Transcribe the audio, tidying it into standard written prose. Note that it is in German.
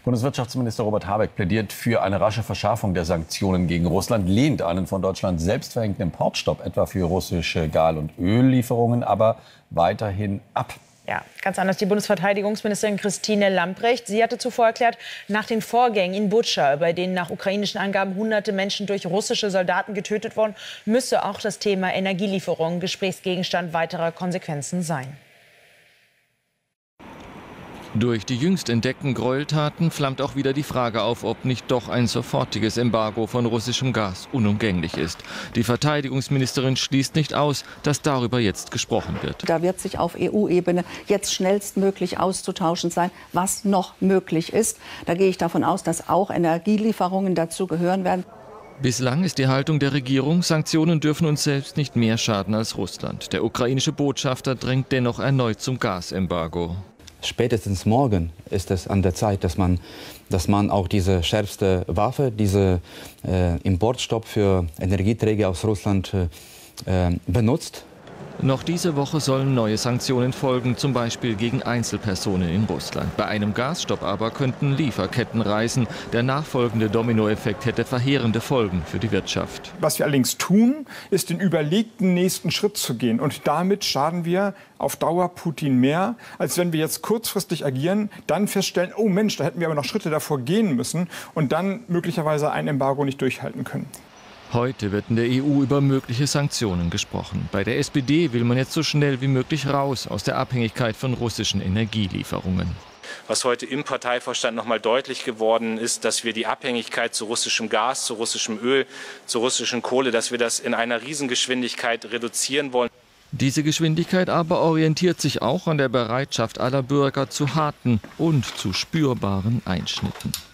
Bundeswirtschaftsminister Robert Habeck plädiert für eine rasche Verschärfung der Sanktionen gegen Russland, lehnt einen von Deutschland selbst verhängten Importstopp etwa für russische Gas- und Öllieferungen aber weiterhin ab. Ja, ganz anders die Bundesverteidigungsministerin Christine Lambrecht. Sie hatte zuvor erklärt, nach den Vorgängen in Butscha, bei denen nach ukrainischen Angaben hunderte Menschen durch russische Soldaten getötet wurden, müsse auch das Thema Energielieferungen Gesprächsgegenstand weiterer Konsequenzen sein. Durch die jüngst entdeckten Gräueltaten flammt auch wieder die Frage auf, ob nicht doch ein sofortiges Embargo von russischem Gas unumgänglich ist. Die Verteidigungsministerin schließt nicht aus, dass darüber jetzt gesprochen wird. Da wird sich auf EU-Ebene jetzt schnellstmöglich auszutauschen sein, was noch möglich ist. Da gehe ich davon aus, dass auch Energielieferungen dazu gehören werden. Bislang ist die Haltung der Regierung, Sanktionen dürfen uns selbst nicht mehr schaden als Russland. Der ukrainische Botschafter drängt dennoch erneut zum Gasembargo. Spätestens morgen ist es an der Zeit, dass man auch diese schärfste Waffe, diese Importstopp für Energieträger aus Russland benutzt. Noch diese Woche sollen neue Sanktionen folgen, zum Beispiel gegen Einzelpersonen in Russland. Bei einem Gasstopp aber könnten Lieferketten reißen. Der nachfolgende Dominoeffekt hätte verheerende Folgen für die Wirtschaft. Was wir allerdings tun, ist den überlegten nächsten Schritt zu gehen. Und damit schaden wir auf Dauer Putin mehr, als wenn wir jetzt kurzfristig agieren, dann feststellen, oh Mensch, da hätten wir aber noch Schritte davor gehen müssen und dann möglicherweise ein Embargo nicht durchhalten können. Heute wird in der EU über mögliche Sanktionen gesprochen. Bei der SPD will man jetzt so schnell wie möglich raus aus der Abhängigkeit von russischen Energielieferungen. Was heute im Parteivorstand noch mal deutlich geworden ist, dass wir die Abhängigkeit zu russischem Gas, zu russischem Öl, zu russischen Kohle, dass wir das in einer Riesengeschwindigkeit reduzieren wollen. Diese Geschwindigkeit aber orientiert sich auch an der Bereitschaft aller Bürger zu harten und zu spürbaren Einschnitten.